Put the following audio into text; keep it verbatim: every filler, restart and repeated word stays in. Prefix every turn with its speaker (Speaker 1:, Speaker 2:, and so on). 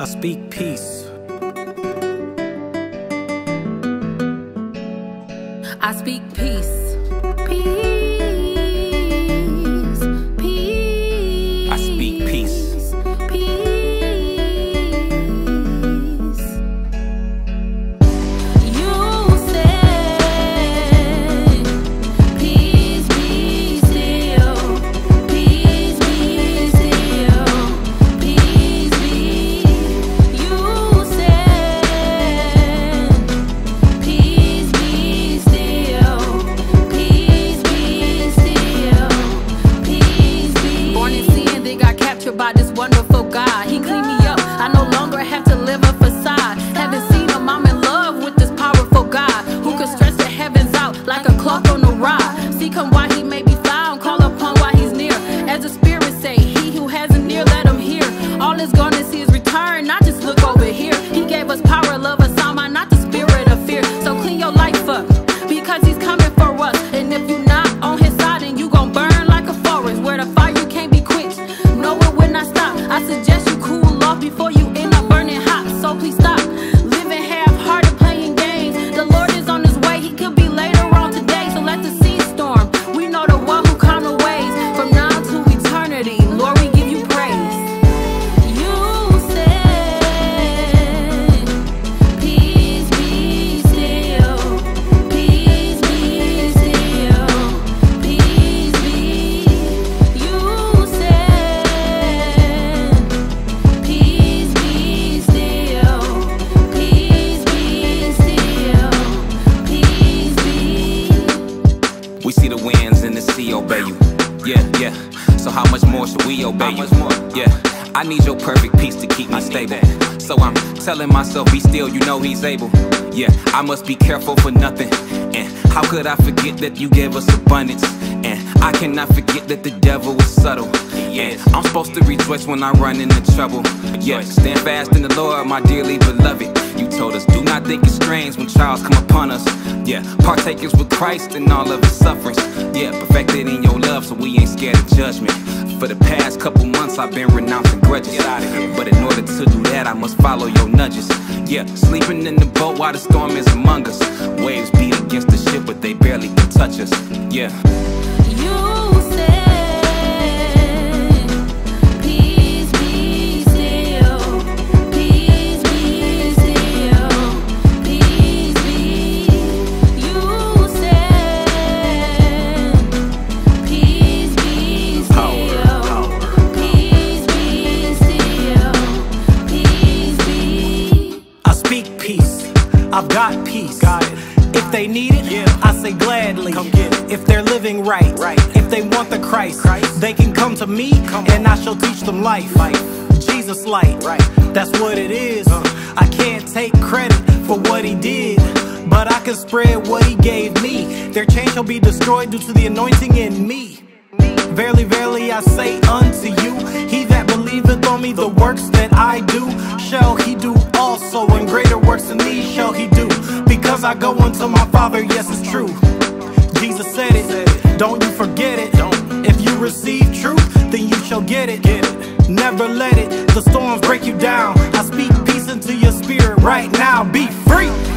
Speaker 1: I speak peace.
Speaker 2: I speak peace. Peace. Peace.
Speaker 1: I speak peace.
Speaker 2: Peace. You said, peace be still. Peace be still. Peace be. You said, peace be still. Peace be still. Peace be. Born in sin, they got captured by this wonderful God. He cleaned me up. I no longer have to live a facade. Haven't seen him, I'm in love with this powerful God who can stretch the heavens out like a clock on a rod. Seek him while he may be found, call upon while he's near. As the Spirit say, he who has an ear, let him hear. All is gonna see his return, not just look over here. He gave us power, love, a sound mind, not the spirit of fear. So clean your life up, because he's coming for us. And if you're not on his side, then you gon' burn like a forest where the fire can't be quenched. No, it will not stop. I suggest you cool off before you end up burning hot. So please stop living half-hearted, playing games. The Lord is on his way, he could be later on today. So let the sea storm. We know the one who calmed the waves. From now to eternity, Lord, we give you praise. You said, peace be still. Peace be still. Peace be. You said, peace be still. Peace be still. Peace be.
Speaker 1: We see the winds and the sea obey you. Yeah, yeah. So how much more should we obey you? Yeah. I need your perfect peace to keep me stable. So I'm telling myself, be still, you know he's able. Yeah, I must be careful for nothing. And how could I forget that you gave us abundance? And I cannot forget that the devil is subtle. Yeah, I'm supposed to rejoice when I run into trouble. Yeah, stand fast in the Lord, my dearly beloved. You told us, do not think it's strange when trials come upon us. Yeah, partakers with Christ and all of his sufferings. Yeah, perfected in your love, so we ain't scared of judgment. For the past couple months, I've been renouncing grudges. But in order to do that, I must follow your nudges. Yeah, sleeping in the boat while the storm is among us. Waves beat against the ship, but they barely can touch us. Yeah.
Speaker 2: You said, peace be still. Peace be still. Peace be. You said, peace be still. Peace be still. Peace be.
Speaker 3: I speak peace. I've got peace. Got it. If they need it, yeah, I say gladly. Come get it. If they're living right, right. If they want the Christ, Christ, they can come to me, come and I shall teach them life. life. Jesus light, right. That's what it is. Uh. I can't take credit for what he did, but I can spread what he gave me. Their chain shall be destroyed due to the anointing in me. Verily, verily, I say unto you, he that believeth on me, the works that I do, shall he do also, and greater works than these shall he do. Because I go unto my Father, yes, it's true. Jesus said it, don't you forget it. If you receive truth, then you shall get it. Never let it, the storms break you down. I speak peace into your spirit right now, be free.